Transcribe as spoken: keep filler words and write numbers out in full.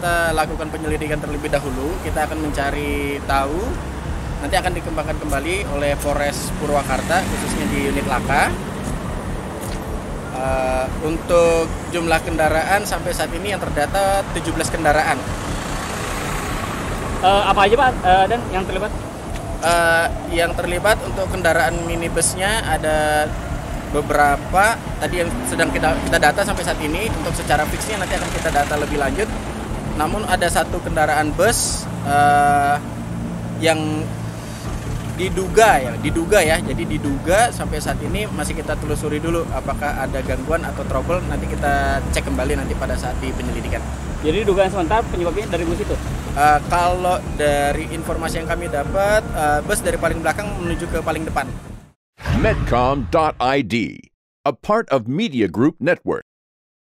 kita lakukan penyelidikan terlebih dahulu. Kita akan mencari tahu, nanti akan dikembangkan kembali oleh Polres Purwakarta, khususnya di unit Laka. Uh, untuk jumlah kendaraan sampai saat ini yang terdata tujuh belas kendaraan. Uh, apa aja Pak uh, dan yang terlibat? Uh, yang terlibat untuk kendaraan minibusnya ada beberapa tadi yang sedang kita, kita data sampai saat ini. Untuk secara fixnya nanti akan kita data lebih lanjut. Namun ada satu kendaraan bus uh, yang diduga ya, diduga ya. Jadi diduga sampai saat ini masih kita telusuri dulu apakah ada gangguan atau trouble. Nanti kita cek kembali nanti pada saat di penyelidikan. Jadi dugaan sementara penyebabnya dari bus itu? Uh, kalau dari informasi yang kami dapat, uh, bus dari paling belakang menuju ke paling depan. Medcom dot I D, a part of Media Group Network.